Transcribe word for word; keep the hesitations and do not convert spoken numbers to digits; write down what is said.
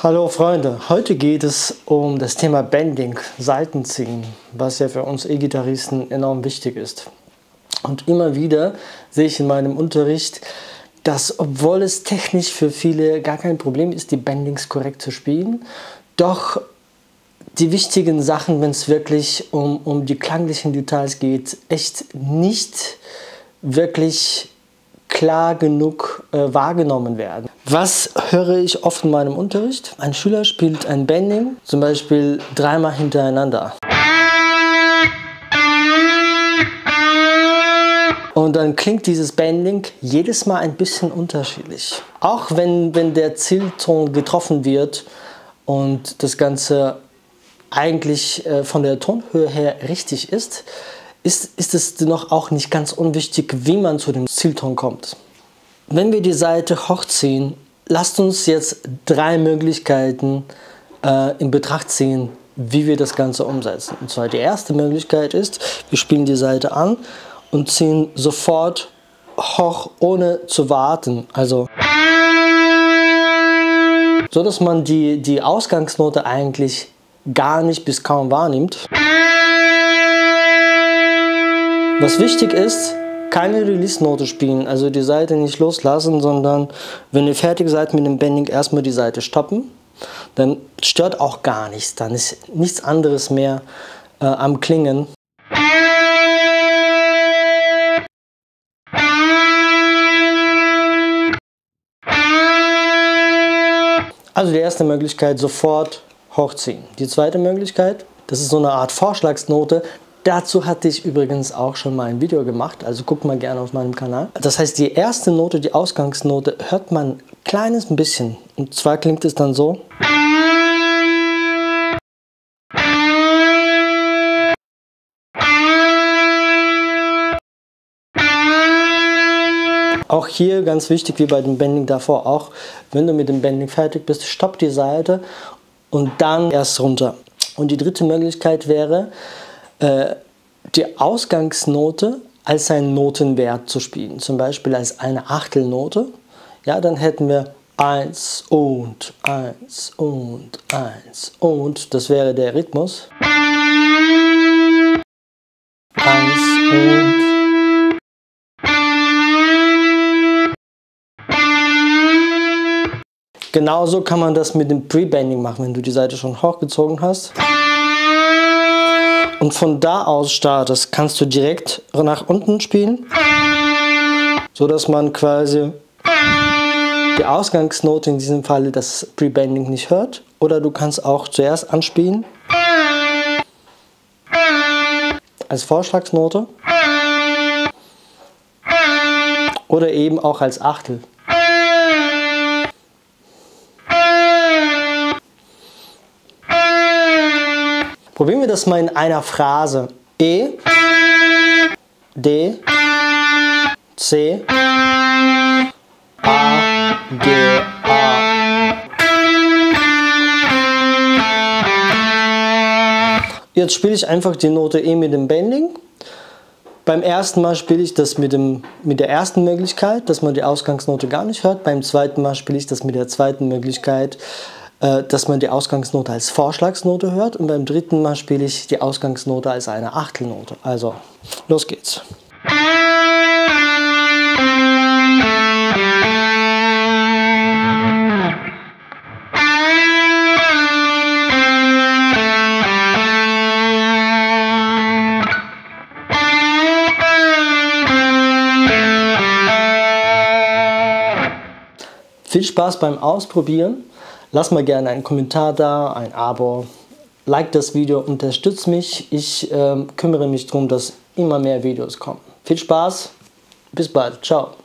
Hallo Freunde, heute geht es um das Thema Bending, Saitenziehen, was ja für uns E-Gitarristen enorm wichtig ist. Und immer wieder sehe ich in meinem Unterricht, dass obwohl es technisch für viele gar kein Problem ist, die Bendings korrekt zu spielen, doch die wichtigen Sachen, wenn es wirklich um, um die klanglichen Details geht, echt nicht wirklich klar genug äh, wahrgenommen werden. Was höre ich oft in meinem Unterricht? Ein Schüler spielt ein Bending, zum Beispiel dreimal hintereinander. Und dann klingt dieses Bending jedes Mal ein bisschen unterschiedlich. Auch wenn, wenn der Zielton getroffen wird und das Ganze eigentlich äh, von der Tonhöhe her richtig ist, ist, ist es dennoch auch nicht ganz unwichtig, wie man zu dem Zielton kommt. Wenn wir die Saite hochziehen, lasst uns jetzt drei Möglichkeiten äh, in Betracht ziehen, wie wir das Ganze umsetzen. Und zwar die erste Möglichkeit ist, wir spielen die Saite an und ziehen sofort hoch, ohne zu warten. Also so, dass man die, die Ausgangsnote eigentlich gar nicht bis kaum wahrnimmt. Was wichtig ist, keine Release-Note spielen, also die Saite nicht loslassen, sondern wenn ihr fertig seid mit dem Bending, erstmal die Saite stoppen. Dann stört auch gar nichts, dann ist nichts anderes mehr äh, am Klingen. Also die erste Möglichkeit, sofort hochziehen. Die zweite Möglichkeit, das ist so eine Art Vorschlagsnote. Dazu hatte ich übrigens auch schon mal ein Video gemacht, also guckt mal gerne auf meinem Kanal. Das heißt, die erste Note, die Ausgangsnote, hört man ein kleines bisschen. Und zwar klingt es dann so. Auch hier ganz wichtig, wie bei dem Bending davor auch, wenn du mit dem Bending fertig bist, stopp die Saite und dann erst runter. Und die dritte Möglichkeit wäre, die Ausgangsnote als einen Notenwert zu spielen, zum Beispiel als eine Achtelnote. Ja, dann hätten wir eins und eins und eins und, das wäre der Rhythmus. eins und. Genauso kann man das mit dem Pre-Bending machen, wenn du die Saite schon hochgezogen hast. Und von da aus startest, kannst du direkt nach unten spielen, so dass man quasi die Ausgangsnote, in diesem Fall das Pre-Bending, nicht hört. Oder du kannst auch zuerst anspielen als Vorschlagsnote oder eben auch als Achtel. Probieren wir das mal in einer Phrase. E, D, C, A, G, A. Jetzt spiele ich einfach die Note E mit dem Bending. Beim ersten Mal spiele ich das mit, dem, mit der ersten Möglichkeit, dass man die Ausgangsnote gar nicht hört. Beim zweiten Mal spiele ich das mit der zweiten Möglichkeit, dass man die Ausgangsnote als Vorschlagsnote hört, und beim dritten Mal spiele ich die Ausgangsnote als eine Achtelnote. Also, los geht's. Viel Spaß beim Ausprobieren. Lass mal gerne einen Kommentar da, ein Abo, like das Video, unterstützt mich. Ich äh, kümmere mich darum, dass immer mehr Videos kommen. Viel Spaß, bis bald, ciao.